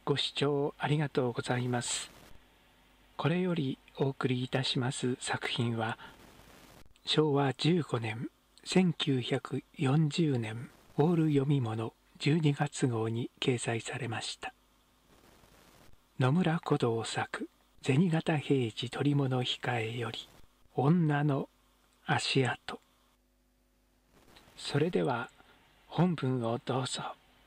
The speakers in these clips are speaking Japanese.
ご視聴ありがとうございます。これよりお送りいたします作品は、昭和15年、1940年オール読み物12月号に掲載されました。野村古道作、銭形平次捕物控えより、女の足跡。それでは本文をどうぞ。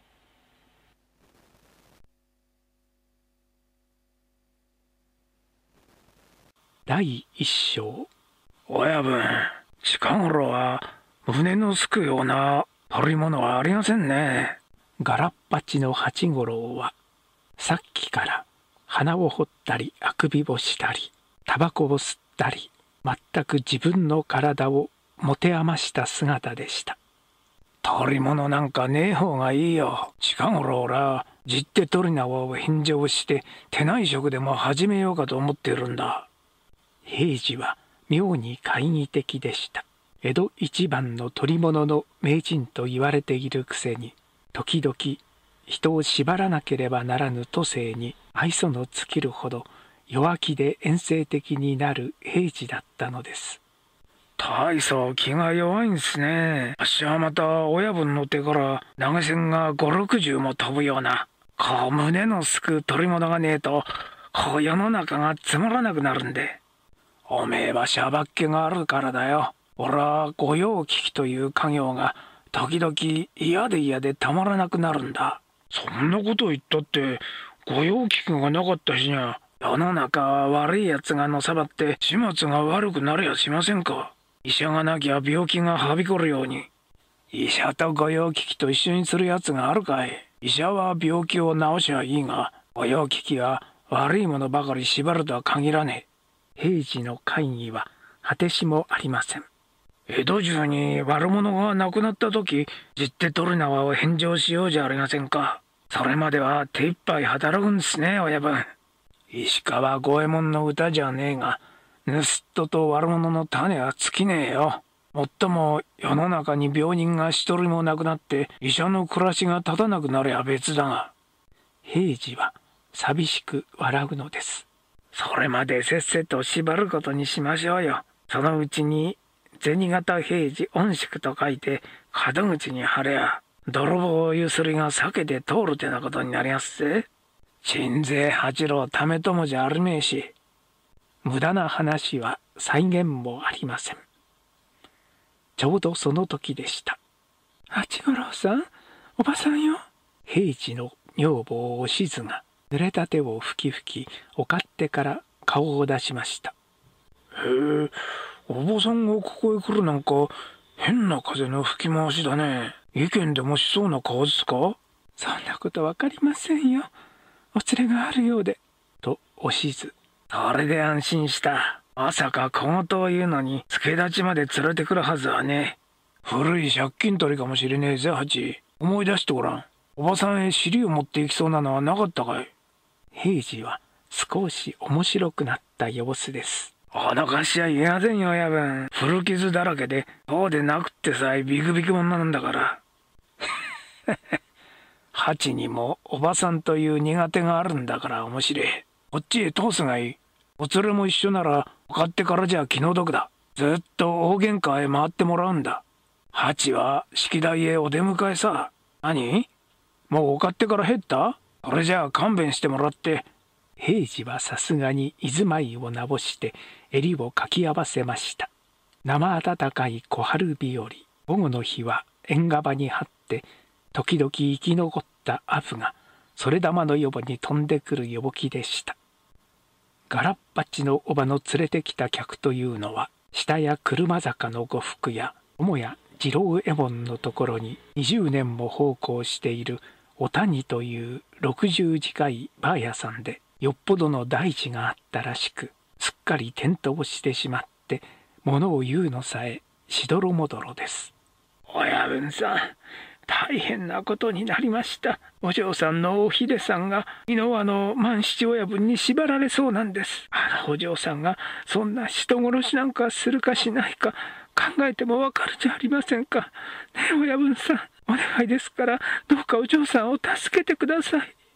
第一章。 親分、近頃は胸のすくような取り物はありませんね。 ガラッパチの八五郎は、さっきから鼻を掘ったりあくびをしたり、タバコを吸ったり、全く自分の体を持て余した姿でした。 取り物なんかねえ方がいいよ。近頃俺はじって取り縄を返上して手内職でも始めようかと思ってるんだ。 平次は妙に懐疑的でした。江戸一番の捕り物の名人と言われているくせに、時々人を縛らなければならぬ都政に愛想の尽きるほど弱気で厭世的になる平次だったのです。 大層気が弱いんすね。あっしはまた親分の手から投げ銭が5、60も飛ぶような、こう胸のすく取り物がねえと、こう世の中がつまらなくなるんで。おめえはしゃばっ気があるからだよ。俺は御用聞きという家業が時々嫌で嫌でたまらなくなるんだ。そんなこと言ったって御用聞きがなかったしにゃ、世の中は悪いやつがのさばって始末が悪くなりゃしませんか。医者がなきゃ病気がはびこるように。医者と御用聞きと一緒にするやつがあるかい。医者は病気を治しゃいいが、御用聞きは悪いものばかり縛るとは限らねえ。 平次の会議は果てしもありません。 江戸中に悪者が亡くなった時、じって取り縄を返上しようじゃありませんか。それまでは手一杯働くんですね、親分。石川五右衛門の歌じゃねえが、盗人と悪者の種は尽きねえよ。もっとも世の中に病人が一人も亡くなって医者の暮らしが立たなくなりゃ別だが。 平次は寂しく笑うのです。 それまでせっせと縛ることにしましょうよ。そのうちに銭形平次恩宿と書いて門口に貼れゃ、泥棒ゆすりが避けて通るてなことになりやすぜ。鎮西八郎ためともじゃあるめえし。 無駄な話は再現もありません。ちょうどその時でした。 八五郎さん、おばさんよ。 平次の女房おしずが濡れた手をふきふきお勝手から顔を出しました。 へえ、おばさんがここへ来るなんか変な風の吹き回しだね。意見でもしそうな顔ですか。 そんなことわかりませんよ。お連れがあるようで。 とおしず。 それで安心した。まさか小言を言うのに助立ちまで連れてくるはずはね。古い借金取りかもしれねえぜ、ハチ。思い出してごらん。おばさんへ尻を持っていきそうなのはなかったかい。 平次は少し面白くなった様子です。 脅かしちゃいけませんよ、親分。古傷だらけで、そうでなくってさえビクビク女なんだから。ハチにもおばさんという苦手があるんだから面白い。こっちへ通すがいい。お連れも一緒なら、分かってからじゃ気の毒だ。ずっと大喧嘩へ回ってもらうんだ。ハチは式台へお出迎えさ。何？もうお買ってから減った？それじゃあ勘弁してもらって。 平次はさすがに居住まいをなぼして襟をかき合わせました。生暖かい小春日和、午後の日は縁側に張って時々生き残ったアブがそれ玉のよぼに飛んでくる陽気でした。ガラッパチのおばの連れてきた客というのは下や車坂の呉服や母や次郎右衛門のところに20年も奉公しているお谷という60近いバー屋さんで、よっぽどの大事があったらしく、すっかり転倒してしまって物を言うのさえしどろもどろです。 親分さん、大変なことになりました。お嬢さんのお秀さんが箕輪の万七親分に縛られそうなんです。お嬢さんがそんな人殺しなんかするかしないか考えてもわかるじゃありませんか。ねえ親分さん、お願いですからどうかお嬢さんを助けてください。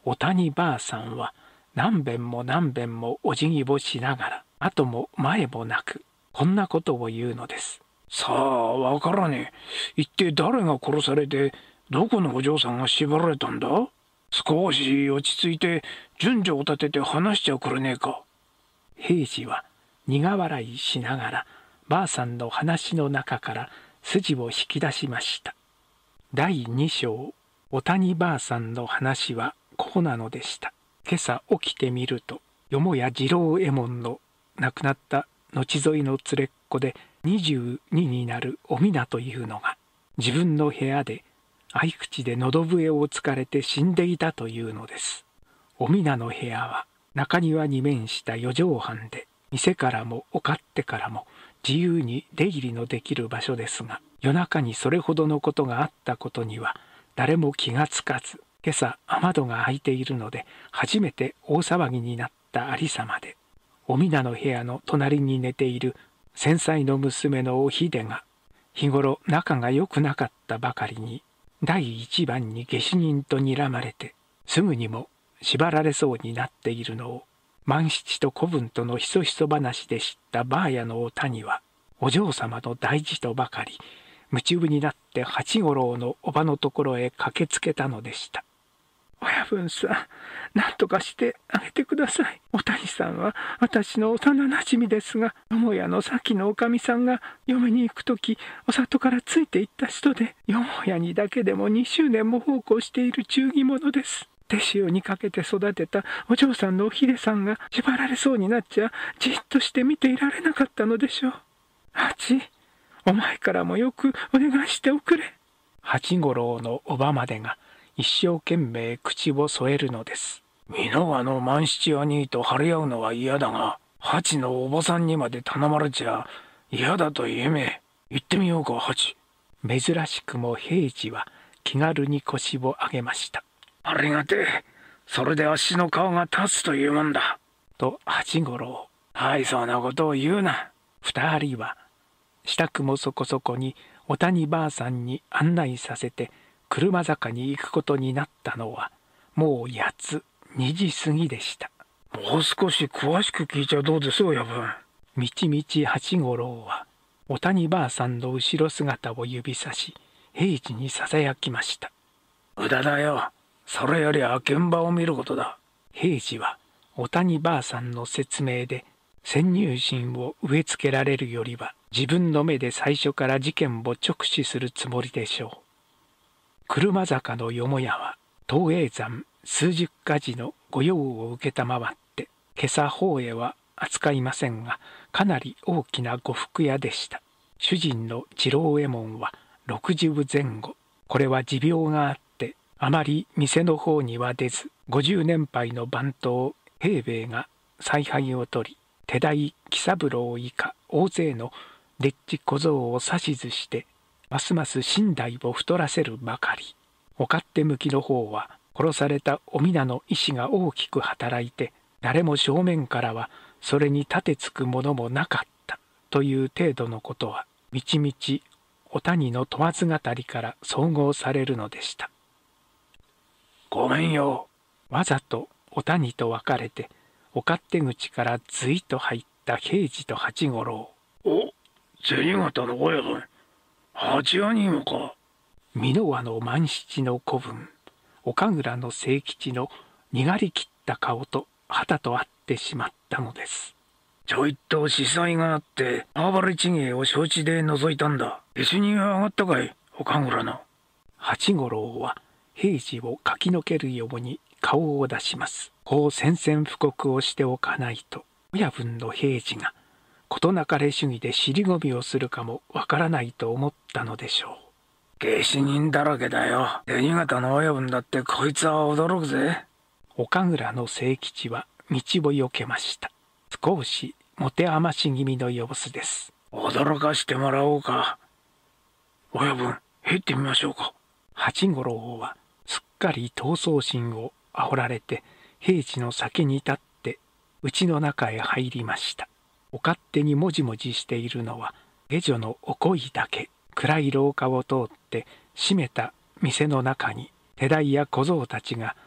お谷ばあさんは何遍も何遍もお辞儀をしながら後も前もなくこんなことを言うのです。 さあ、わからねえ。一体誰が殺されて、どこのお嬢さんが縛られたんだ？少し落ち着いて、順序を立てて話しちゃくれねえか。 平次は苦笑いしながら、ばあさんの話の中から筋を引き出しました。第2章、お谷ばあさんの話はこうなのでした。今朝起きてみると、よもや次郎右衛門の亡くなった後添いの連れっ子で22になるおみなというのが、自分の部屋で合口で喉笛をつかれて死んでいたというのです。おみなの部屋は中庭に面した四畳半で、店からもお勝手からも自由に出入りのできる場所ですが、夜中にそれほどのことがあったことには誰も気がつかず、今朝雨戸が開いているので初めて大騒ぎになったありさまで、おみなの部屋の隣に寝ている先妻の娘のおひでが、日頃仲が良くなかったばかりに第一番に下手人と睨まれてすぐにも縛られそうになっているのを、万七と子分とのひそひそ話で知ったばあやのお谷は、お嬢様の大事とばかり夢中になって八五郎のおばのところへ駆けつけたのでした。 親分さん、何とかしてあげてください。お谷さんは私の幼なじみですが、母屋の先のおかみさんが嫁に行くとき、お里からついて行った人で、よもやにだけでも20年も奉公している忠義者です。手塩にかけて育てたお嬢さんのおひでさんが縛られそうになっちゃ、じっとして見ていられなかったのでしょう。八、お前からもよくお願いしておくれ。 八五郎のおばまでが一生懸命口を添えるのです。 美濃の万七兄と張り合うのは嫌だが、八のおばさんにまで頼まれちゃ嫌だと言えめ。行ってみようか、八。 珍しくも平次は気軽に腰を上げました。 ありがてえ。それであっしの顔が立つというもんだ。 と八五郎。 はい、そんなことを言うな。 二人は支度もそこそこにお谷ばあさんに案内させて車坂に行くことになったのはもう8つ2時過ぎでした。 もう少し詳しく聞いちゃどうです親分。 みちみち八五郎はお谷ばあさんの後ろ姿を指さし平次にささやきました。 無駄だよ。それよりは現場を見ることだ。 平次はお谷ばあさんの説明で先入心を植え付けられるよりは自分の目で最初から事件を直視するつもりでしょう。車坂のよもやは東叡山数十か寺の御用を受けたまわって今朝法へは扱いませんが、かなり大きな呉服屋でした。主人の次郎右衛門は60前後。これは持病があってあまり店の方には出ず、50年配の番頭平兵衛が采配を取り、手代喜三郎以下大勢のでっち小僧を指図してますます身代を太らせるばかり。お勝手向きの方は殺されたお皆の意志が大きく働いて、誰も正面からはそれに立てつくものもなかったという程度のことはみちみちお谷の問わず語りから総合されるのでした。 ごめんよ。 わざとお谷と別れてお勝手口からずいと入った平次と八五郎。 お、銭形の親分。八兄もか。 美濃和の万七の子分、岡倉の清吉のにがりきった顔と肌と会ってしまったのです。 ちょいと司祭があって暴れちげえを承知で覗いたんだ。下手人は上がったかい、岡倉の。 八五郎は平次を駆け抜けるように顔を出します。こう宣戦布告をしておかないと親分の平次が事なかれ主義で尻込みをするかもわからないと思ったのでしょう。 下手人だらけだよ。銭形の親分だってこいつは驚くぜ。 岡倉の清吉は道をよけました。少し持て余し気味の様子です。 驚かしてもらおうか。親分、入ってみましょうか。 八五郎はすっかり闘争心を煽られて平次の先に立って家の中へ入りました。お勝手にもじもじしているのは下女のお恋だけ。暗い廊下を通って閉めた店の中に手代や小僧たちが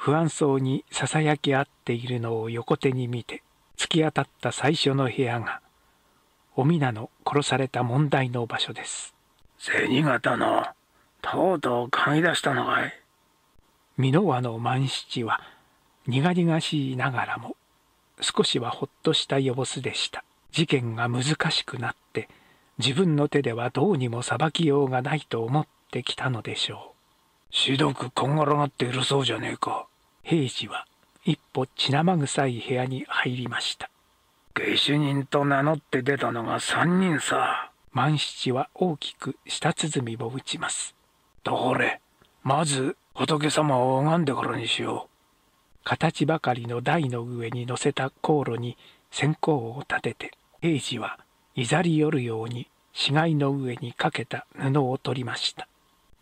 不安そうにささやき合っているのを横手に見て、突き当たった最初の部屋がお皆の殺された問題の場所です。 銭形のとうとう嗅ぎ出したのかい。 箕輪の万七は苦々しいながらも少しはほっとした様子でした。事件が難しくなって自分の手ではどうにも裁きようがないと思ってきたのでしょう。 しどくこんがらがっているそうじゃねえか。 平次は一歩血生臭い部屋に入りました。 下手人と名乗って出たのが3人さ。 万七は大きく舌鼓を打ちます。 どれ、まず仏様を拝んでからにしよう。 形ばかりの台の上に乗せた香炉に線香を立てて、平次はいざり寄るように死骸の上にかけた布を取りました。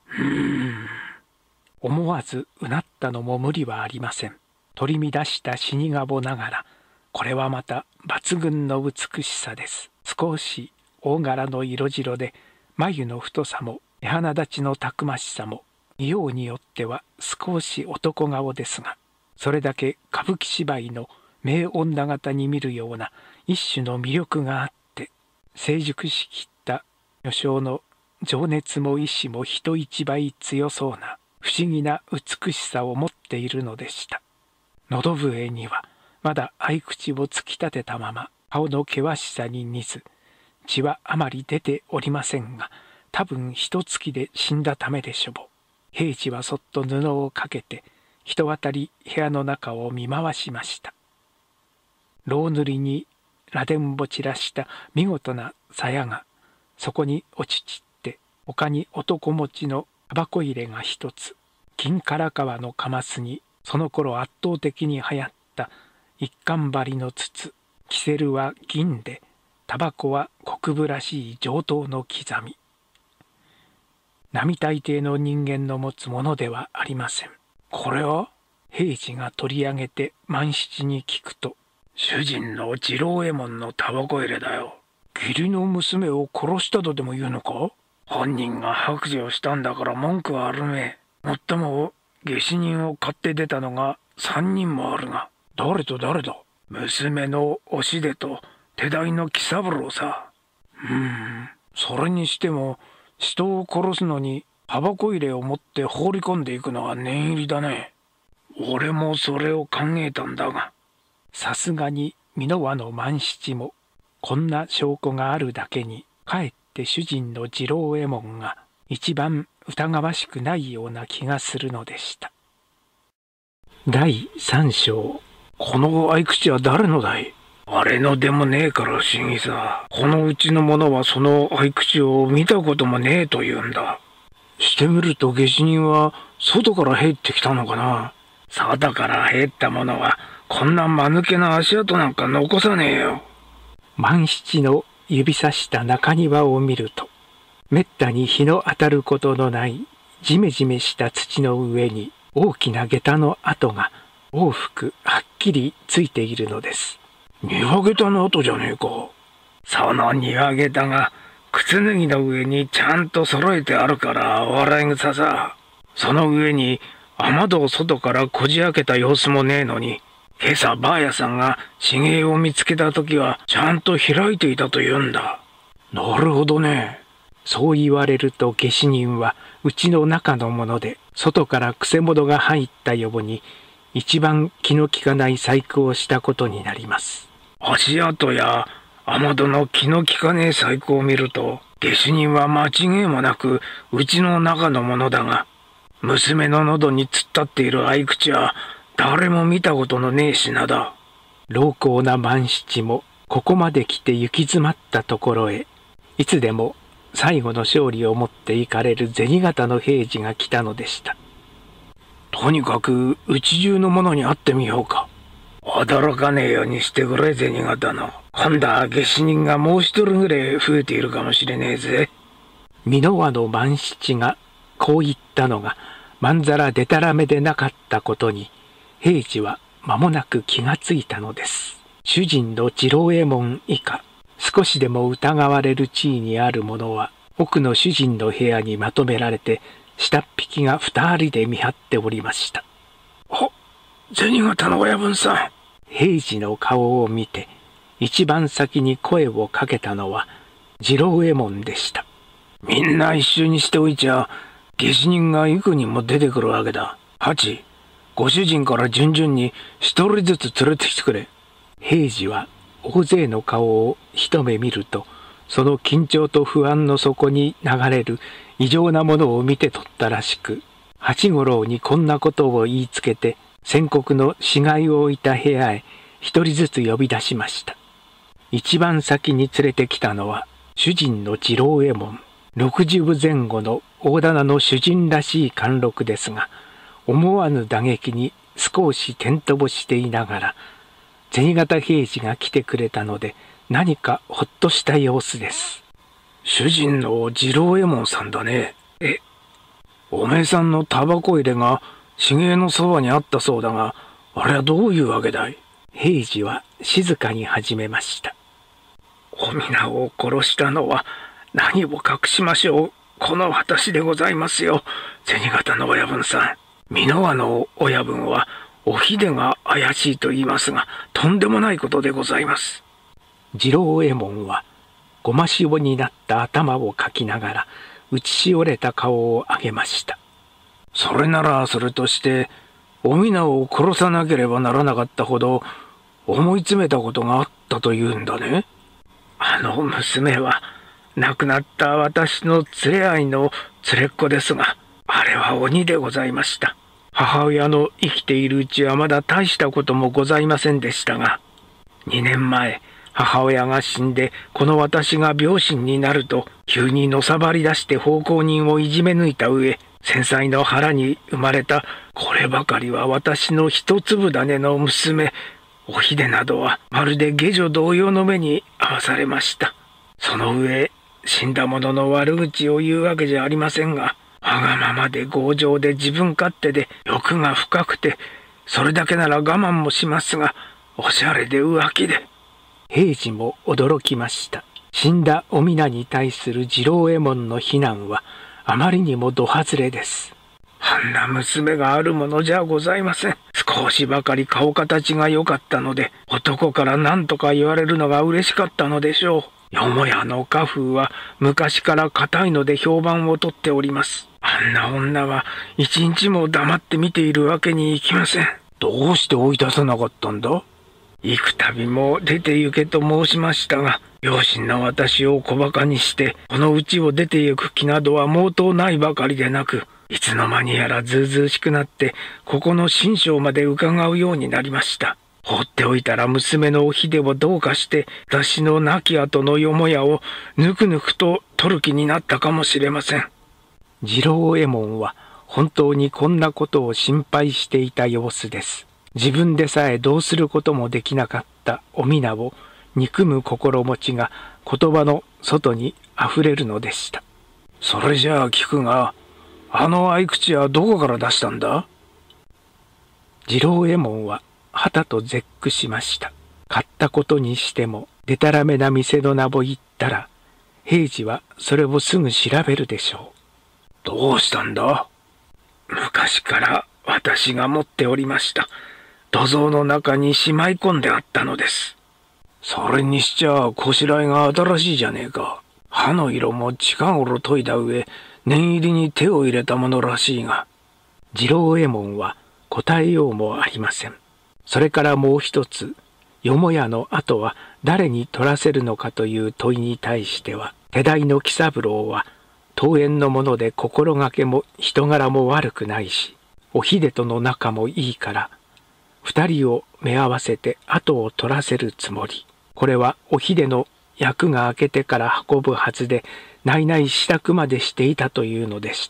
思わずうなったのも無理はありません。取り乱した死に顔ながら、これはまた抜群の美しさです。少し大柄の色白で、眉の太さも目鼻立ちのたくましさも見ようによっては少し男顔ですが、それだけ歌舞伎芝居の名女方に見るような一種の魅力があって、成熟しきった女性の情熱も意志も人一倍強そうな不思議な美しさを持っているのでした。喉笛にはまだ合口を突き立てたまま、顔の険しさに似ず、血はあまり出ておりませんが、多分一月で死んだためでしょう。平次はそっと布をかけて、人当たり部屋の中を見回しました。ろう塗りに螺鈿を散らした見事な鞘がそこに落ち散って、他に男持ちのタバコ入れが一つ、金唐川のカマスにその頃圧倒的に流行った一貫張りの筒、キセルは銀で、タバコは国分らしい上等の刻み。並大抵の人間の持つものではありません。 これは平次が取り上げて万七に聞くと、 主人の次郎右衛門のタバコ入れだよ。 義理の娘を殺したとでも言うのか。 本人が白状したんだから文句はあるめ。もっとも下手人を買って出たのが3人もあるが。 誰と誰だ。 娘のおしでと手代の喜三郎さ。 それにしても人を殺すのにタバコ入れを持って放り込んでいくのは念入りだね。 俺もそれを考えたんだが。 さすがに箕輪の万七もこんな証拠があるだけに、かえって主人の次郎右衛門が一番疑わしくないような気がするのでした。第3章。 この合口は誰のだい。あれのでもねえから不思議さ。このうちの者はその合口を見たこともねえと言うんだ。 してみると下手人は外から入ってきたのかな。 外から入った者はこんな間抜けな足跡なんか残さねえよ。 万七の指さした中庭を見ると、めったに日の当たることのないジメジメした土の上に大きな下駄の跡が往復はっきりついているのです。 庭下駄の跡じゃねえか。その庭下駄が靴脱ぎの上にちゃんと揃えてあるから笑い草さ。その上に雨戸を外からこじ開けた様子もねえのに、今朝ばあやさんが茂枝を見つけた時はちゃんと開いていたと言うんだ。 なるほどね。そう言われると下手人はうちの中のもので、外からくせ者が入ったように一番気の利かない細工をしたことになります。 足跡や雨戸の気の利かねえ細工を見ると、下手人は間違いもなくうちの中のものだが、娘の喉に突っ立っている合口は誰も見たことのねえ品だ。 老厚な万七もここまで来て行き詰まったところへ、いつでも最後の勝利を持って行かれる銭形の平次が来たのでした。 とにかくうち中のものに会ってみようか。驚かねえようにしてくれ銭形の。今度は下手人がもう一人ぐらい増えているかもしれねえぜ。 箕輪の万七がこう言ったのがまんざらでたらめでなかったことに、平次は間もなく気がついたのです。主人の次郎右衛門以下、少しでも疑われる地位にある者は奥の主人の部屋にまとめられて、下っ引きが2人で見張っておりました。 銭形の親分さん。 平次の顔を見て一番先に声をかけたのは次郎右衛門でした。 みんな一緒にしておいちゃ下手人が幾人も出てくるわけだ。ハチ、ご主人から順々に一人ずつ連れてきてくれ。 平次は大勢の顔を一目見ると、その緊張と不安の底に流れる異常なものを見て取ったらしく、八五郎にこんなことを言いつけて先刻の死骸を置いた部屋へ一人ずつ呼び出しました。一番先に連れてきたのは主人の次郎右衛門。60部前後の大店の主人らしい貫禄ですが、思わぬ打撃に少し転倒していながら、銭形平次が来てくれたので何かほっとした様子です。 主人の次郎右衛門さんだね。おめえさんのタバコ入れが茂枝のそばにあったそうだが、あれはどういうわけだい？ 平次は静かに始めました。 お皆を殺したのは何を隠しましょう。この私でございますよ。銭形の親分さん。箕輪の親分はお秀が怪しいと言いますが、とんでもないことでございます。 次郎右衛門はごましおになった頭をかきながら打ちしおれた顔を上げました。 それならそれとしてお皆を殺さなければならなかったほど思い詰めたことがあったというんだね。 あの娘は亡くなった私の連れ合いの連れっ子ですが、あれは鬼でございました。母親の生きているうちはまだ大したこともございませんでしたが、2年前母親が死んでこの私が病身になると急にのさばり出して奉公人をいじめ抜いた上、繊細の腹に生まれたこればかりは私の一粒種の娘、お秀などはまるで下女同様の目に遭わされました。その上、死んだ者の悪口を言うわけじゃありませんが、わがままで強情で自分勝手で欲が深くて、それだけなら我慢もしますが、おしゃれで浮気で。 平次も驚きました。死んだお皆に対する次郎右衛門の非難はあまりにもど外れです。 あんな娘があるものじゃございません。少しばかり顔形が良かったので、男から何とか言われるのが嬉しかったのでしょう。よもやの家風は昔から固いので評判をとっております。あんな女は一日も黙って見ているわけにいきません。 どうして追い出さなかったんだ？ 幾度も出て行けと申しましたが、両親の私を小馬鹿にして、この家を出て行く気などは毛頭ないばかりでなく、いつの間にやらずうずうしくなって、ここの心象まで伺うようになりました。放っておいたら娘のお秀をどうかして、私の亡き後のよもやをぬくぬくと取る気になったかもしれません。 次郎右衛門は本当にこんなことを心配していた様子です。自分でさえどうすることもできなかったお皆を憎む心持ちが言葉の外にあふれるのでした。 それじゃあ聞くが、あの合口はどこから出したんだ？ 次郎右衛門ははたと絶句しました。買ったことにしてもでたらめな店の名を言ったら、平次はそれをすぐ調べるでしょう。 どうしたんだ？ 昔から私が持っておりました土蔵の中にしまい込んであったのです。 それにしちゃこしらえが新しいじゃねえか。刃の色も近頃研いだ上、念入りに手を入れたものらしいが。 次郎右衛門は答えようもありません。それからもう一つ、よもやの後は誰に取らせるのかという問いに対しては、手代の喜三郎は遠縁のもので心がけも人柄も悪くないし、お秀との仲もいいから、二人を目合わせて後を取らせるつもり。これはお秀の役が明けてから運ぶはずで、ないない支度までしていたというのでした。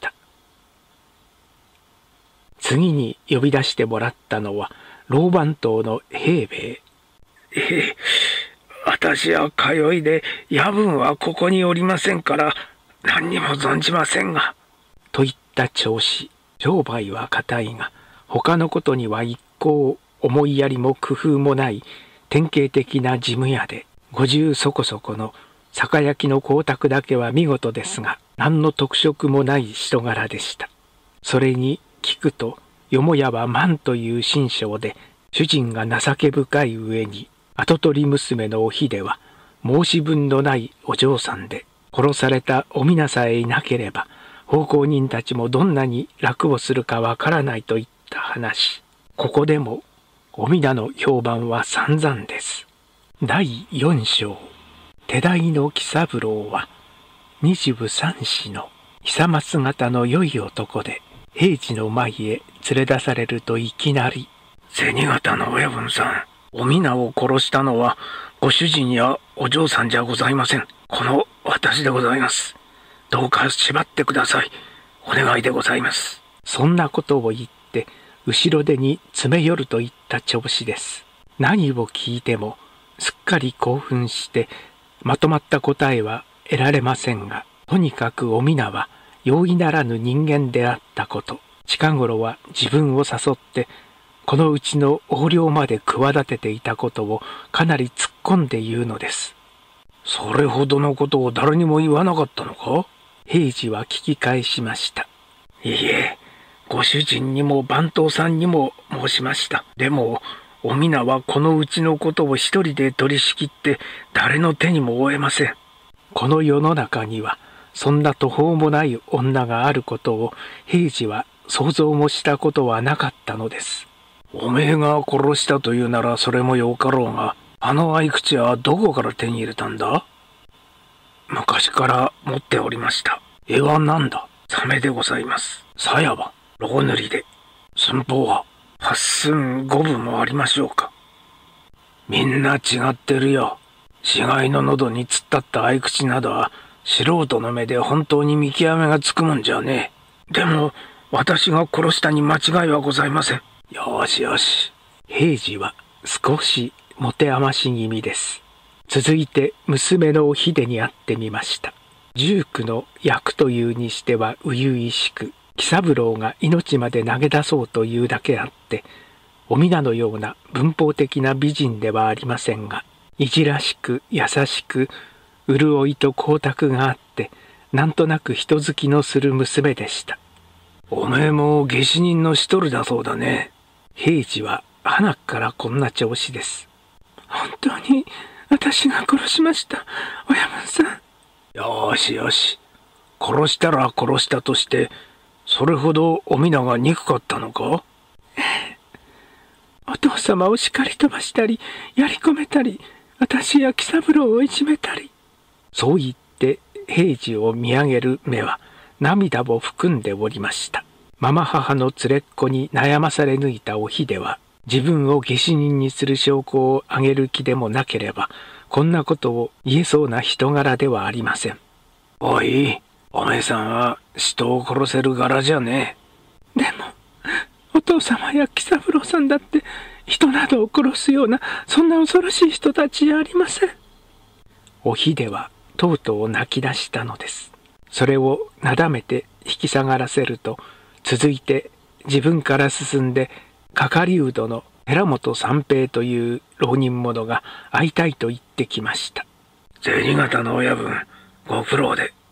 次に呼び出してもらったのは、老番頭の平兵衛。 私は通いで夜分はここにおりませんから、何にも存じませんが。 といった調子。商売は固いが、他のことには一向思いやりも工夫もない典型的な事務屋で、50そこそこの酒焼きの光沢だけは見事ですが、何の特色もない人柄でした。それに聞くと、 よもやは万という心性で、主人が情け深い上に、跡取り娘のお秀は、申し分のないお嬢さんで、殺されたお皆さえいなければ、奉公人たちもどんなに楽をするかわからないといった話。ここでも、お皆の評判は散々です。第4章。手代の喜三郎は、23子の久松型の良い男で、平治の前へ連れ出されるといきなり、 銭形の親分さん、お皆を殺したのは、ご主人やお嬢さんじゃございません。この私でございます。どうか縛ってください。お願いでございます。 そんなことを言って、後ろ手に詰め寄るといった調子です。何を聞いても、すっかり興奮して、まとまった答えは得られませんが、とにかくお皆は容易ならぬ人間であったこと、近頃は自分を誘って、このうちの横領まで企てていたことをかなり突っ込んで言うのです。 それほどのことを誰にも言わなかったのか？ 平次は聞き返しました。 いいえ、ご主人にも番頭さんにも申しました。でも、お皆はこのうちのことを一人で取り仕切って誰の手にも負えません。 この世の中にはそんな途方もない女があることを平次は想像もしたことはなかったのです。 おめえが殺したというならそれもよかろうが、あの合口はどこから手に入れたんだ？昔から持っておりました。 絵は何だ？ サメでございます。 鞘は？ ロ塗りで。 寸法は 8寸5分もありましょうか。 みんな違ってるよ。死骸の喉に突っ立った合口などは素人の目で本当に見極めがつくもんじゃねえ。でも私が殺したに間違いはございません。 よしよし。平次は少し持て余し気味です。続いて娘のお秀に会ってみました。19の役というにしては初々しく、喜三郎が命まで投げ出そうというだけあって、お皆のような文法的な美人ではありませんが、いじらしく優しく、潤いと光沢があって、なんとなく人好きのする娘でした。 おめえも下手人の一人だそうだね。 平次は鼻からこんな調子です。 本当に私が殺しました、親分さん。 よしよし。殺したら殺したとして、それほどお皆が憎かったのか？ お父様を叱り飛ばしたり、やり込めたり、私や喜三郎をいじめたり。 そう言って平次を見上げる目は涙を含んでおりました。ママ母の連れっ子に悩まされ抜いたお秀は、自分を下手人にする証拠をあげる気でもなければ、こんなことを言えそうな人柄ではありません。 おい、おめえさんは人を殺せる柄じゃねえ。でも、お父様や喜三郎さんだって人などを殺すようなそんな恐ろしい人たちじゃありません。 お秀はとうとう泣き出したのです。それをなだめて引き下がらせると、続いて自分から進んで係人の寺本三平という浪人者が会いたいと言ってきました。 銭形の親分、ご苦労で。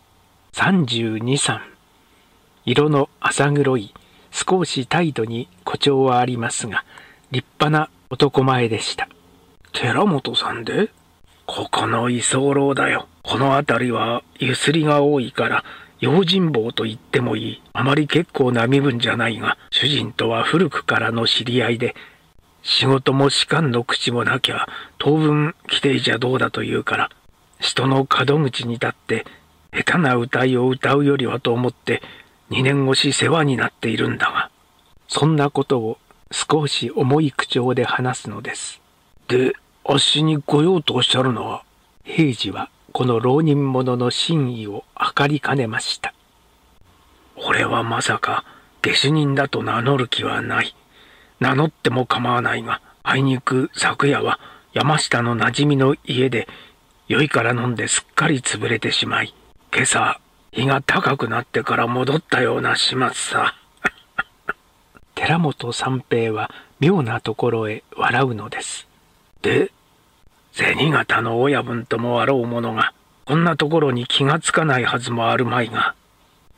32、3。色の浅黒い、少し態度に誇張はありますが、立派な男前でした。 寺本さんで？ここの居候だよ。この辺りはゆすりが多いから、用心棒と言ってもいい。あまり結構な身分じゃないが、主人とは古くからの知り合いで、仕事も士官の口もなきゃ、当分来ていちゃどうだと言うから、人の門口に立って、下手な歌いを歌うよりはと思って、2年越し世話になっているんだが。 そんなことを少し重い口調で話すのです。 で、あっしに来ようとおっしゃるのは？ 平次はこの浪人者の真意を測りかねました。 俺はまさか下手人だと名乗る気はない。名乗っても構わないが、あいにく昨夜は山下の馴染みの家で酔いから飲んですっかり潰れてしまい、今朝日が高くなってから戻ったような始末さ。 寺本三平は妙なところへ笑うのです。 で、銭形の親分ともあろう者が、こんなところに気がつかないはずもあるまいが、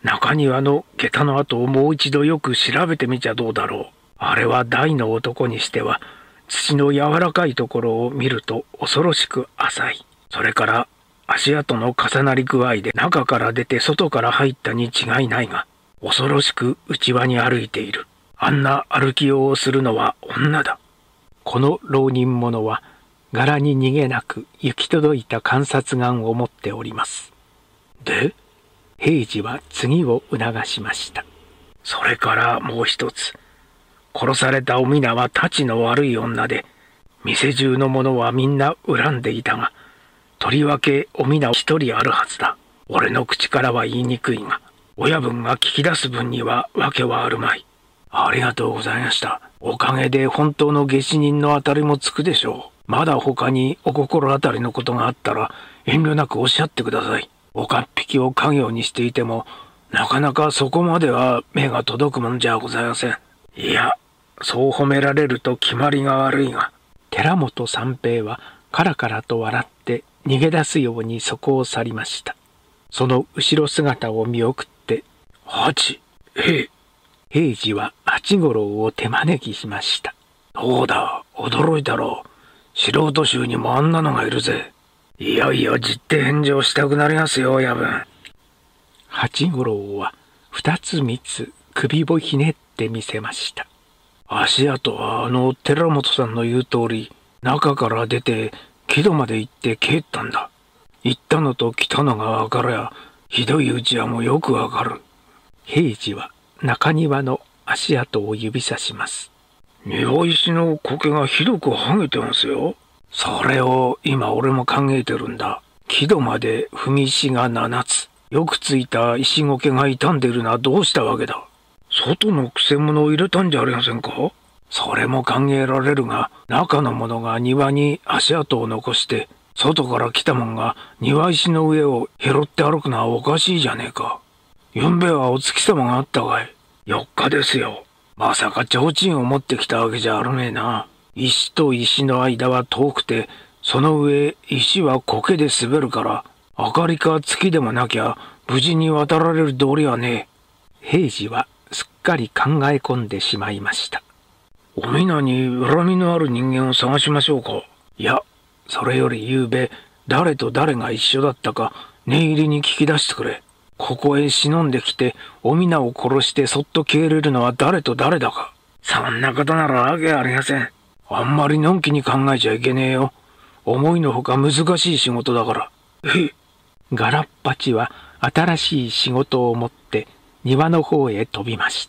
中庭の下駄の跡をもう一度よく調べてみちゃどうだろう。あれは大の男にしては、土の柔らかいところを見ると恐ろしく浅い。それから足跡の重なり具合で中から出て外から入ったに違いないが、恐ろしく内輪に歩いている。あんな歩きようをするのは女だ。この浪人者は柄に逃げなく行き届いた観察眼を持っております。で、平次は次を促しました。それからもう一つ。殺されたお皆はたちの悪い女で、店中の者はみんな恨んでいたが、とりわけお皆一人あるはずだ。俺の口からは言いにくいが、親分が聞き出す分には訳はあるまい。ありがとうございました。おかげで本当の下手人のあたりもつくでしょう。まだ他にお心当たりのことがあったら遠慮なくおっしゃってください。岡っ引きを家業にしていても、なかなかそこまでは目が届くもんじゃございません。いや、そう褒められると決まりが悪いが。寺本三平はカラカラと笑って逃げ出すようにそこを去りました。その後ろ姿を見送って、八、平次は八五郎を手招きしました。どうだ、驚いたろう。素人衆にもあんなのがいるぜ。いよいよ実手返上したくなりますよ、親分。八五郎は二つ三つ首をひねってみせました。足跡は寺本さんの言う通り、中から出て木戸まで行って帰ったんだ。行ったのと来たのが分かりゃ、ひどいうちはもうよくわかる。平次は中庭の足跡を指さします。庭石の苔がひどく剥げてますよ。それを今俺も考えてるんだ。木戸まで踏み石が7つ。よくついた石苔が傷んでるのはどうしたわけだ。外のくせ者を入れたんじゃありませんか。それも考えられるが、中の者が庭に足跡を残して、外から来たもんが庭石の上を拾って歩くのはおかしいじゃねえか。ゆんべはお月様があったかい。4日ですよ。まさか提灯を持ってきたわけじゃあるめえな。石と石の間は遠くて、その上石は苔で滑るから、明かりか月でもなきゃ無事に渡られる道理はねえ。平次はすっかり考え込んでしまいました。お皆に恨みのある人間を探しましょうか。いや、それよりゆうべ誰と誰が一緒だったか念入りに聞き出してくれ。ここへ忍んできてお皆を殺してそっと消えれるのは誰と誰だか。そんなことならわけありません。あんまりのんきに考えちゃいけねえよ。思いのほか難しい仕事だから。ガラッパチは新しい仕事を持って庭の方へ飛びました。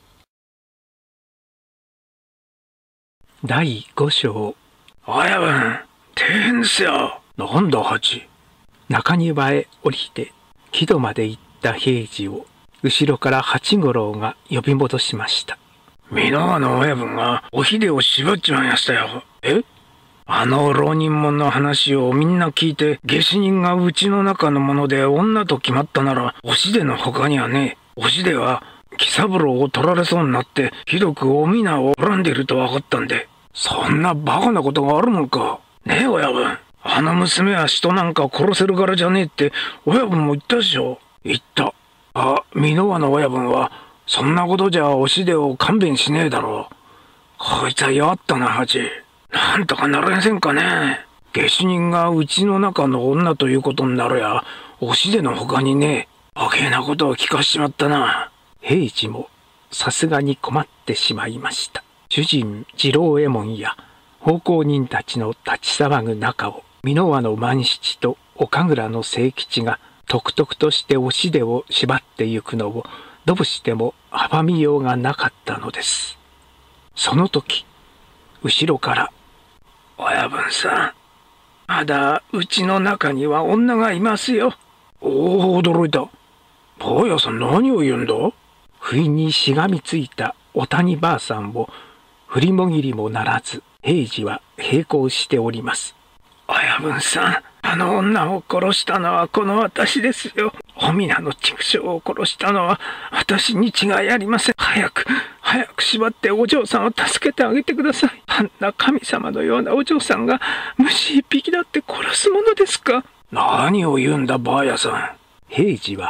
第5章。親分、大変ですよ。なんだハチ。中庭へ降りて木戸まで行った平次を後ろから八五郎が呼び戻しました。美濃川の親分がおひでを縛っちまいましたよ。浪人者の話をみんな聞いて、下手人がうちの中のもので女と決まったなら、おしでの他にはねえ。おしでは、喜三郎を取られそうになって、ひどくお皆を恨んでいると分かったんで。そんなバカなことがあるのか。ねえ親分。あの娘は人なんか殺せるからじゃねえって、親分も言ったでしょ。言った。美濃川の親分は、そんなことじゃおしでを勘弁しねえだろう。こいつは弱ったな、ハチ。なんとかなりませんかね。下手人がうちの中の女ということになるや、おしでの他にね、余計なことを聞かしちまったな。平次もさすがに困ってしまいました。主人次郎右衛門や奉公人たちの立ち騒ぐ中を、美濃和の万七と岡倉の清吉がとくとくとしておしでを縛ってゆくのをどうしても阻みようがなかったのです。その時、後ろから親分さん、まだうちの中には女がいますよ。おお、驚いた。坊やさん何を言うんだ。不意にしがみついたお谷ばあさんを振りもぎりもならず、平次は並行しております。親分さん、あの女を殺したのはこの私ですよ。お皆の畜生を殺したのは私に違いありません。早く縛ってお嬢さんを助けてあげてください。あんな神様のようなお嬢さんが虫一匹だって殺すものですか。何を言うんだばあやさん。平次は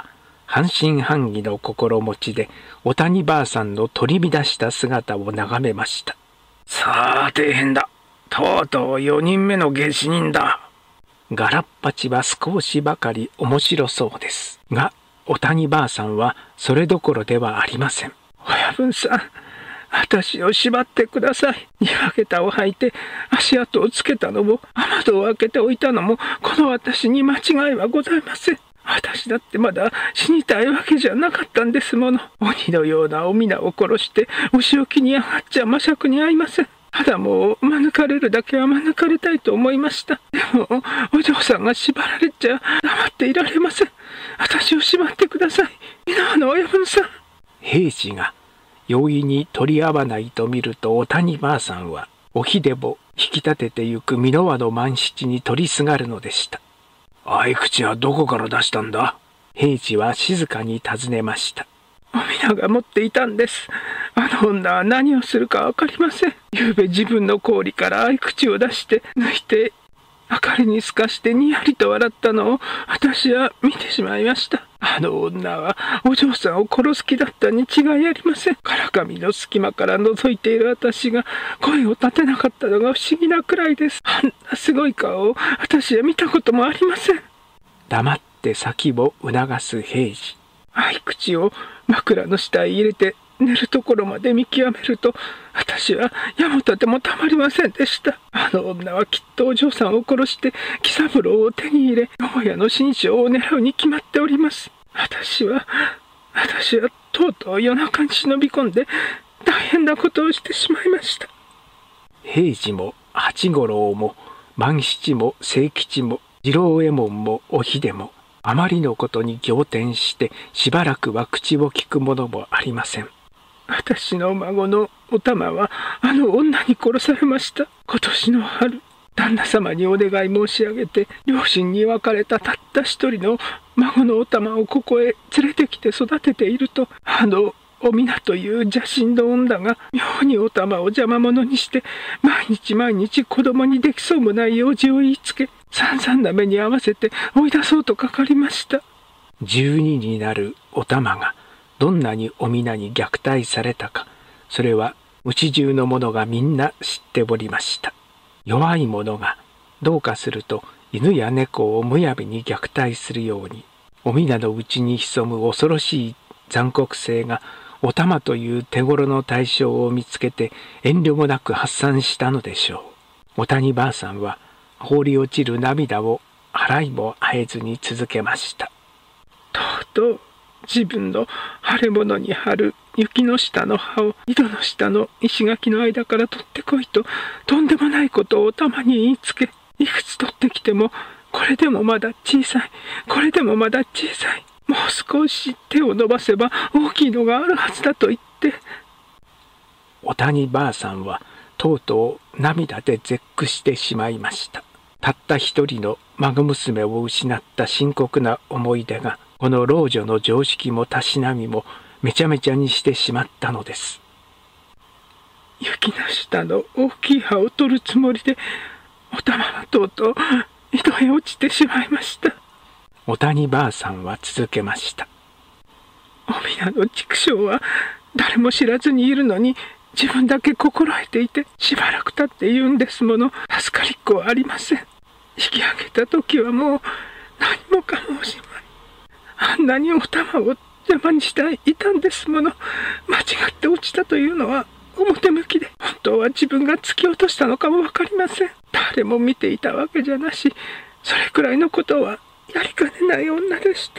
半信半疑の心持ちでお谷ばあさんの取り乱した姿を眺めました。 さあ大変だ。とうとう4人目の下死人だ。 ガラッパチは少しばかり面白そうです。が、お谷ばあさんはそれどころではありません。 親分さん、私を縛ってください。庭桁を履いて足跡をつけたのも雨戸を開けておいたのもこの私に間違いはございません。私だってまだ死にたいわけじゃなかったんですもの。鬼のようなお皆を殺してお仕置きに上がっちゃ魔尺に合いません。ただもう免れるだけは免れたいと思いました。でもお嬢さんが縛られちゃ黙っていられません。私を縛ってください。皆川の親分さん。 平次が容易に取り合わないと見るとお谷ばあさんはおひでを引き立ててゆく箕輪の万七に取りすがるのでした。 合口はどこから出したんだ？ 平次は静かに尋ねました。 お皆が持っていたんです。あの女は何をするかわかりません。ゆうべ自分の氷から合口を出して抜いて明かりに透かしてにやりと笑ったのを私は見てしまいました。あの女はお嬢さんを殺す気だったに違いありません。からかみの隙間から覗いている私が声を立てなかったのが不思議なくらいです。あんなすごい顔を私は見たこともありません。 黙って先を促す平次。 合口を枕の下へ入れて寝るところまで見極めると私はやもたてもたまりませんでした。あの女はきっとお嬢さんを殺して喜三郎を手に入れ母屋の心象を狙うに決まっております。私はとうとう夜中に忍び込んで大変なことをしてしまいました。 平次も八五郎も万七も清吉も次郎右衛門もお秀もあまりのことに仰天してしばらくは口を聞くものもありません。 私の孫のお玉はあの女に殺されました。今年の春、旦那様にお願い申し上げて両親に別れたたった一人の孫のお玉をここへ連れてきて育てていると、あのおみなという邪神の女が妙にお玉を邪魔者にして毎日子供にできそうもない用事を言いつけ、散々な目に合わせて追い出そうとかかりました。 12になるお玉がどんなにお皆に虐待されたか、それはうち中の者がみんな知っておりました。弱い者がどうかすると犬や猫をむやみに虐待するように、お皆のうちに潜む恐ろしい残酷性がお玉という手頃の対象を見つけて遠慮もなく発散したのでしょう。お谷ばあさんは放り落ちる涙を払いもあえずに続けました。 とうとう自分の腫れ物に貼る雪の下の葉を井戸の下の石垣の間から取ってこいととんでもないことをお玉に言いつけ、いくつ取ってきてもこれでもまだ小さい、これでもまだ小さい、もう少し手を伸ばせば大きいのがあるはずだと言って。 お谷ばあさんはとうとう涙で絶句してしまいました。たった一人の孫娘を失った深刻な思い出がこの老女の常識もたしなみもめちゃめちゃにしてしまったのです。 雪の下の大きい葉を取るつもりでお玉はとうとう井戸へ落ちてしまいました。 お谷ばあさんは続けました。 お皆の畜生は誰も知らずにいるのに自分だけ心得ていてしばらく経って言うんですもの。助かりっこはありません。引き上げた時はもう何もかもおしまい。あんなにお玉を邪魔にしていたんですもの。間違って落ちたというのは表向きで本当は自分が突き落としたのかも分かりません。誰も見ていたわけじゃなし、それくらいのことはやりかねない女でした。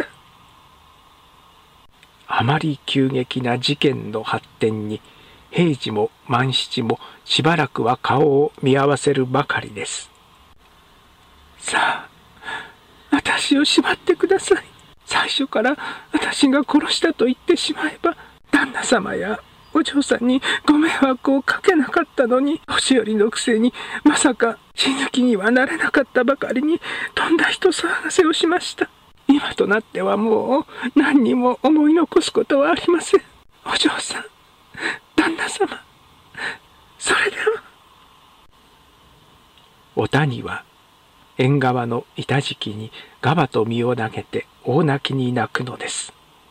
あまり急激な事件の発展に平次も万七もしばらくは顔を見合わせるばかりです。 さあ、私を縛ってください。最初から私が殺したと言ってしまえば旦那様やお嬢さんにご迷惑をかけなかったのに、年寄りのくせにまさか死ぬ気にはなれなかったばかりにとんだ人騒がせをしました。今となってはもう何にも思い残すことはありません。お嬢さん、旦那様、それでは。 お谷は縁側の板敷きにガバと身を投げて大泣きに泣くのです。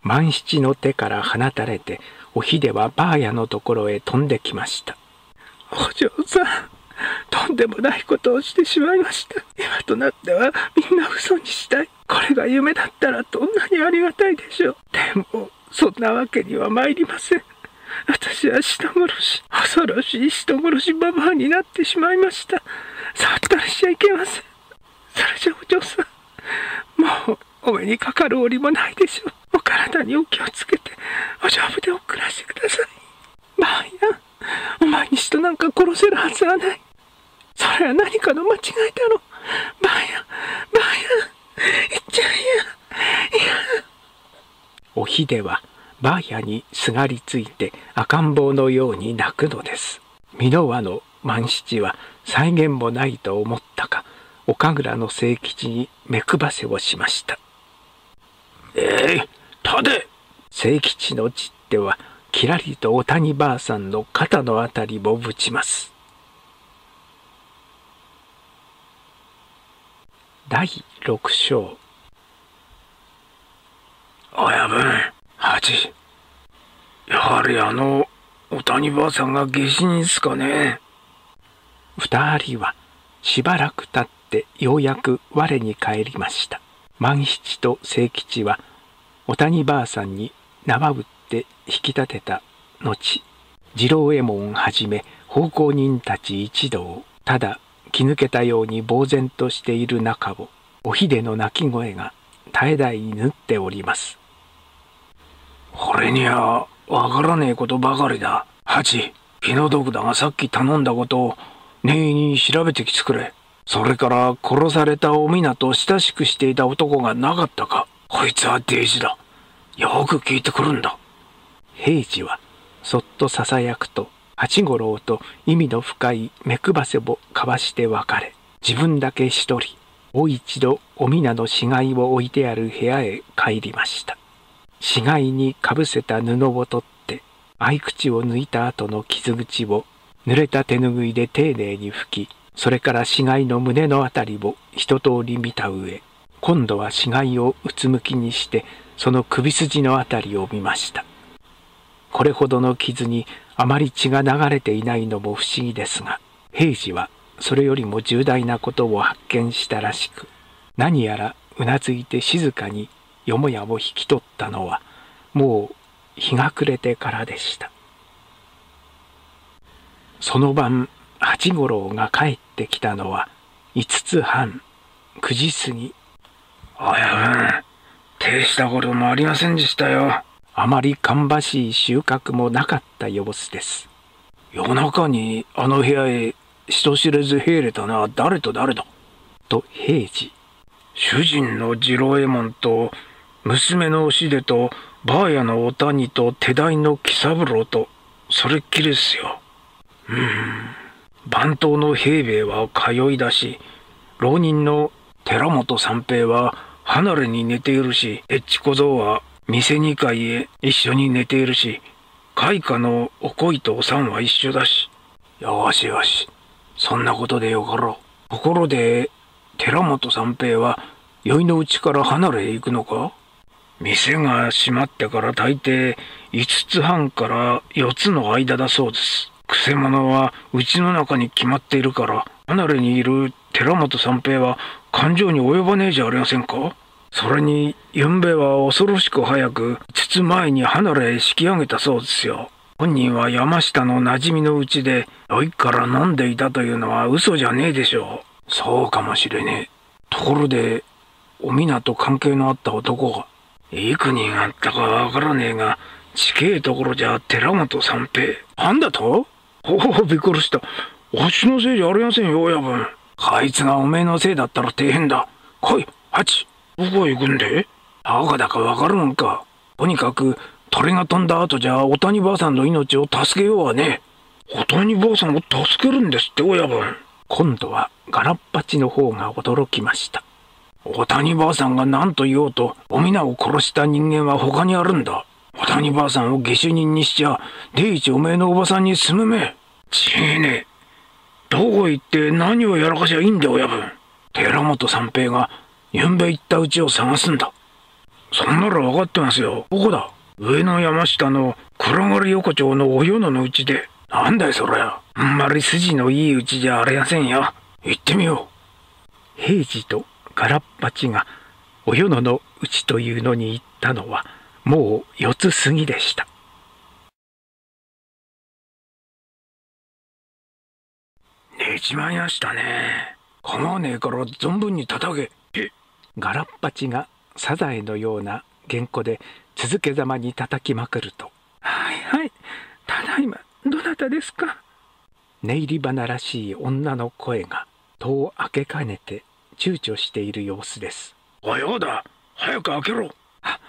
万七の手から放たれて、おひではばあやのところへ飛んできました。 お嬢さん、とんでもないことをしてしまいました。今となってはみんな嘘にしたい。これが夢だったらどんなにありがたいでしょう。でもそんなわけには参りません。私は人殺し、恐ろしい人殺しババアになってしまいました。触ったりしちゃいけません。それじゃお嬢さん、もうお目にかかる折もないでしょう。お体にお気をつけてお丈夫でお暮らしください。ばあや、お前に人なんか殺せるはずはない。それは何かの間違いだろう。ばあや、ばあや、行っちゃいや。いや。 おひではばあやにすがりついて赤ん坊のように泣くのです。箕輪の万七は際限もないと思ったか、岡倉の清吉に目配せをしました。 立て。 清吉のちってはきらりとお谷ばあさんの肩のあたりをぶちます。第6章。 親分、八。やはりお谷ばあさんが下死人すかね。 二人はしばらく経ってようやく我に返りました。万七と清吉はお谷ばあさんに縄打って引き立てた後、次郎右衛門はじめ奉公人たち一同、ただ気抜けたように呆然としている中を、おひでの泣き声が絶え絶えに縫っております。 俺にはわからねえことばかりだ。八、気の毒だがさっき頼んだことを念入りに調べてきてくれ。それから殺されたおみなと親しくしていた男がなかったか。こいつはデイジだ。よく聞いてくるんだ。 平次はそっとささやくと、八五郎と意味の深い目配せを交わして別れ、自分だけ一人、もう一度おみなの死骸を置いてある部屋へ帰りました。死骸にかぶせた布を取って、合い口を抜いた後の傷口を濡れた手ぬぐいで丁寧に拭き、それから死骸の胸のあたりを一通り見た上、今度は死骸をうつむきにして、その首筋のあたりを見ました。これほどの傷にあまり血が流れていないのも不思議ですが、平次はそれよりも重大なことを発見したらしく、何やらうなずいて静かによもやを引き取ったのは、もう日が暮れてからでした。その晩、八五郎が帰ってきたのは5つ半、9時過ぎ。 親分、大したこともありませんでしたよ。 あまり芳しい収穫もなかった様子です。 夜中にあの部屋へ人知れず入れたのは誰と誰だ。 と平次。 主人の次郎右衛門と娘のおしでとばあやのお谷と手代の喜三郎とそれっきりですよ。番頭の平兵衛は通いだし、浪人の寺本三平は離れに寝ているし、越智小僧は店2階へ一緒に寝ているし、開花のお恋とおさんは一緒だし。よしよし、そんなことでよかろう。ところで寺本三平は宵のうちから離れへ行くのか。店が閉まってから大抵5つ半から4つの間だそうです。くせ者はうちの中に決まっているから、離れにいる寺本三平は勘定に及ばねえじゃありませんか。それにゆんべは恐ろしく早く5つ前に離れへ引き上げたそうですよ。本人は山下の馴染みのうちで酔いから飲んでいたというのは嘘じゃねえでしょう。そうかもしれねえ。ところでおみなと関係のあった男が幾人あったかわからねえが、近えところじゃ寺本三平。なんだと。びっくりした。わしのせいじゃありませんよ親分。あいつがおめえのせいだったら大変だ。来い八、どこへ行くんで。どこだかわかるもんか。とにかく鳥が飛んだ後じゃお谷ばあさんの命を助けようはね。お谷ばあさんを助けるんですって親分。 今度はガラッパチの方が驚きました。 お谷ばあさんが何と言おうとおみなを殺した人間は他にあるんだ。お谷ばあさんを下手人にしちゃ第一おめえのおばさんに済むめ。ちえねえ。どこ行って何をやらかしゃいいんだ親分。寺本三平がゆんべ行ったうちを探すんだ。 そんなら分かってますよ。ここだ。上野山下の黒狩横丁のお与野のうちで。なんだよそりゃ。あんまり筋のいいうちじゃありやせんよ。行ってみよう。平次とガラッパチがお与野のうちというのに行ったのはもう4つ過ぎでした。 寝ちまいましたね。構わねえから存分に叩け。 ガラッパチがサザエのような原稿で続けざまに叩きまくると、 はいはい、ただいま、どなたですか。 寝入り花らしい女の声が戸を開けかねて躊躇している様子です。 およだ、早く開けろ。 はい、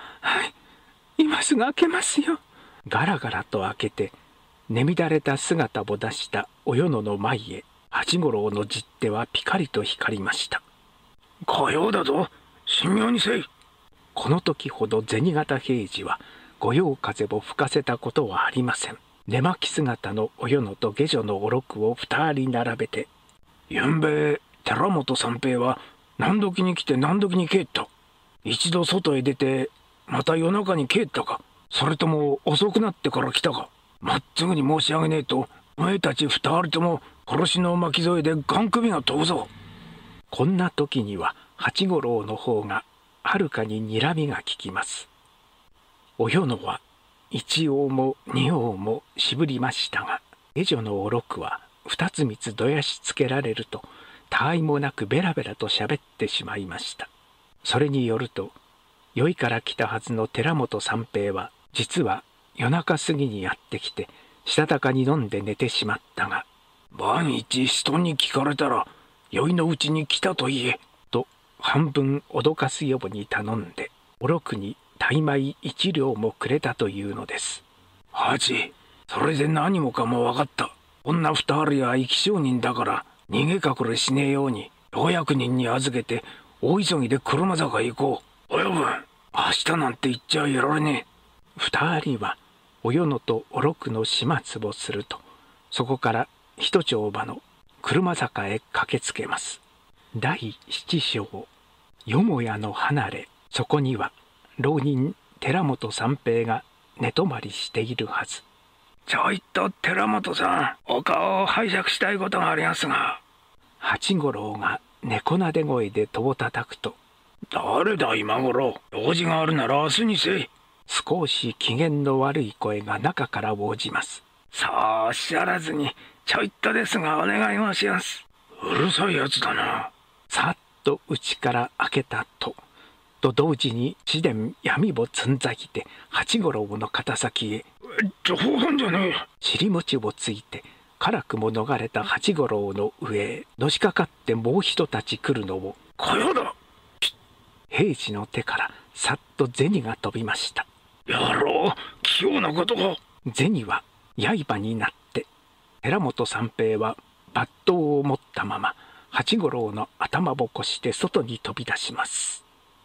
今すぐ開けますよ。 ガラガラと開けて寝乱れた姿を出したお与野の前へ八五郎の実手はピカリと光りました。 かようだぞ、神妙にせい。 この時ほど銭形平次は御用風を吹かせたことはありません。寝巻き姿のお与野と下女のお六を二人並べて、 ゆんべ寺本三平は何時に来て何時に帰った。一度外へ出てまた夜中に帰ったか、それとも遅くなってから来たか。まっすぐに申し上げねえとお前たち二人とも殺しの巻き添えでガン首が飛ぶぞ。 こんな時には八五郎の方がはるかに睨みが利きます。お与野は一応も二応も渋りましたが、下女のお六は二つ三つどやしつけられると他愛もなくベラベラとしゃべってしまいました。それによると、酔いから来たはずの寺本三平は実は夜中過ぎにやってきてしたたかに飲んで寝てしまったが、 万一人に聞かれたら酔いのうちに来たと言えと半分脅かすように頼んで、お六に大米1両もくれたというのです。 ハチ、それで何もかも分かった。女二人は生き証人だから逃げ隠れしねえように老役人に預けて大急ぎで車坂へ行こう。親分、明日なんて言っちゃいられねえ。 二人はお与野とお六の始末をすると、そこから一丁場の車坂へ駆けつけます。第七章、よもやの離れ。そこには浪人寺本三平が寝泊まりしているはず。 ちょいと寺本さん、お顔を拝借したいことがありますが。 八五郎が猫なで声で戸を叩くと、 誰だ今頃。用事があるなら明日にせい。 少し機嫌の悪い声が中から応じます。 そうおっしゃらずに、ちょいとですがお願い申します。うるさいやつだな。 さっと内から開けたと同時に紫電闇をつんざいて八五郎の肩先へ。 冗談じゃねえ。 尻餅をついて辛くも逃れた八五郎の上へのしかかってもう一たち来るのを、 かよだ。 平次の手からさっと銭が飛びました。 やろう、器用なことが。 銭は刃になって、寺本三平は抜刀を持ったまま八五郎の頭を越して外に飛び出します。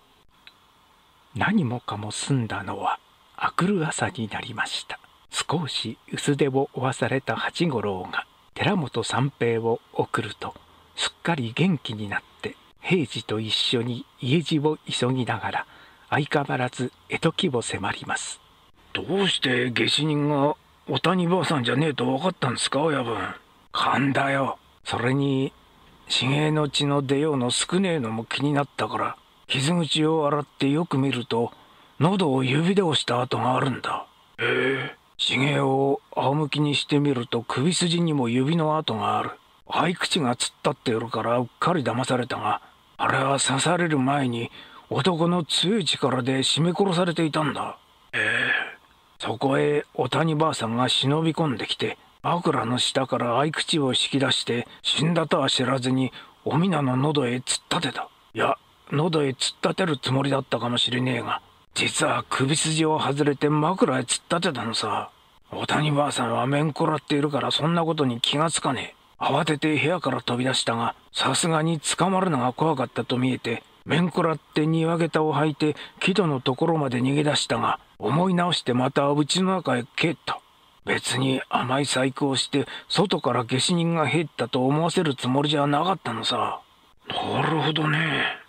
何もかも済んだのは明くる朝になりました。少し薄手を負わされた八五郎が寺本三平を送ると、すっかり元気になって平次と一緒に家路を急ぎながら相変わらず絵解きを迫ります。 どうして下手人がお谷ばあさんじゃねえと分かったんですか親分。 勘だよ。それに茂江の血の出ようの少ねえのも気になったから、傷口を洗ってよく見ると喉を指で押した跡があるんだ。 へえ。 茂江を仰向きにしてみると首筋にも指の跡がある。合い口が突っ立っているからうっかり騙されたが、あれは刺される前に男の強い力で絞め殺されていたんだ。そこへお谷ばあさんが忍び込んできて、枕の下から合い口を引き出して死んだとは知らずにおみなの喉へ突っ立てた。いや、喉へ突っ立てるつもりだったかもしれねえが、実は首筋を外れて枕へ突っ立てたのさ。お谷ばあさんは面食らっているからそんなことに気がつかねえ。慌てて部屋から飛び出したが、さすがに捕まるのが怖かったと見えて、面食らって庭下駄を履いて木戸のところまで逃げ出したが、思い直してまた家の中へ帰った。別に甘い細工をして外から下手人が入ったと思わせるつもりじゃなかったのさ。 なるほどね。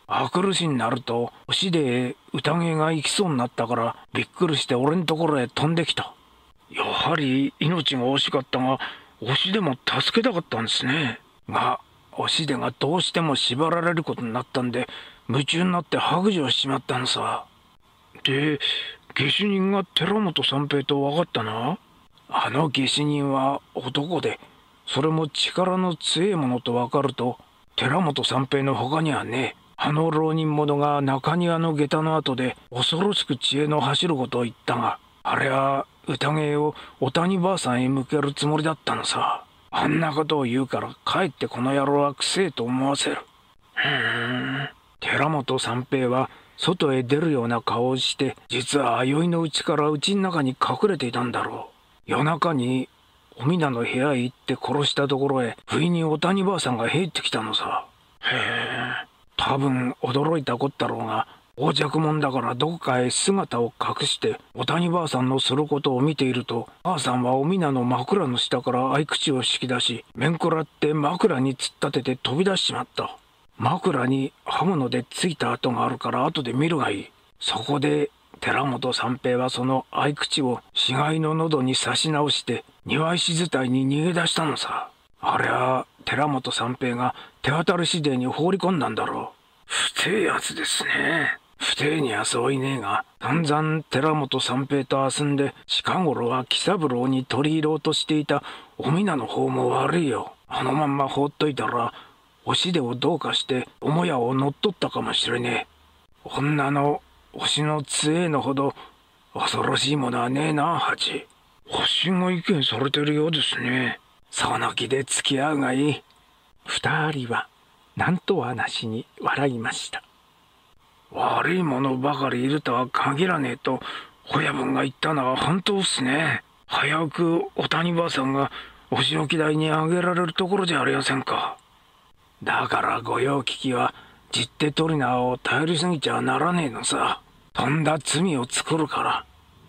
明くる日になると押しで宴が行きそうになったからびっくりして俺のところへ飛んできた。やはり命が惜しかったが、押しでも助けたかったんですね。が押しでがどうしても縛られることになったんで、夢中になって白状しちまったのさ。で、下手人が寺本三平と分かったな。あの下手人は男で、それも力の強いものと分かると、寺本三平の他にはねえ。あの浪人者が中庭の下駄の後で恐ろしく知恵の走ることを言ったが、あれは宴をお谷ばあさんへ向けるつもりだったのさ。あんなことを言うからかえってこの野郎はくせえと思わせる。寺本三平は外へ出るような顔をして、実は宵のうちから家の中に隠れていたんだろう。夜中におみなの部屋へ行って殺したところへ、不意にお谷ばあさんが入ってきたのさ。へえ。多分驚いたこったろうが、横着者だからどこかへ姿を隠してお谷ばあさんのすることを見ていると、ばあさんはおみなの枕の下から合口を引き出し、面食らって枕に突っ立てて飛び出しちまった。枕に刃物でついた跡があるから後で見るがいい。そこで寺本三平はその合口を死骸の喉に刺し直して庭石伝いに逃げ出したのさ。あれは寺本三平が手渡り次第に放り込んだんだろう。不定やつですね。不定にはそういねえが、散々寺本三平と遊んで近頃は喜三郎に取り入ろうとしていたおみなの方も悪いよ。あのまんま放っといたらおしでをどうかして母屋を乗っ取ったかもしれねえ。女の推しの強えのほど恐ろしいものはねえな、ハチ。推しが意見されてるようですね。その気で付き合うがいい。 二人は何とはなしに笑いました。 悪いものばかりいるとは限らねえと親分が言ったのは本当っすね。早くお谷ばあさんがお仕置き台にあげられるところじゃありませんか。だから御用聞きは十手取り縄を頼りすぎちゃならねえのさ。とんだ罪を作るから。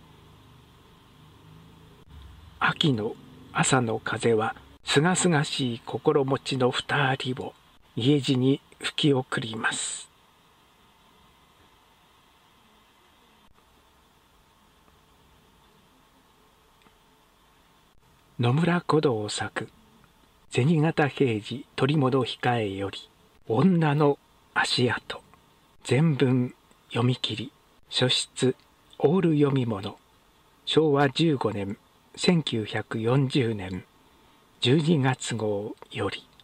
秋の朝の風はすがすがしい心持ちの二人を家路に吹き送ります。野村古道作銭形平次取物控えより女の足跡全文読み切り書出オール読み物昭和15年1940年12月号より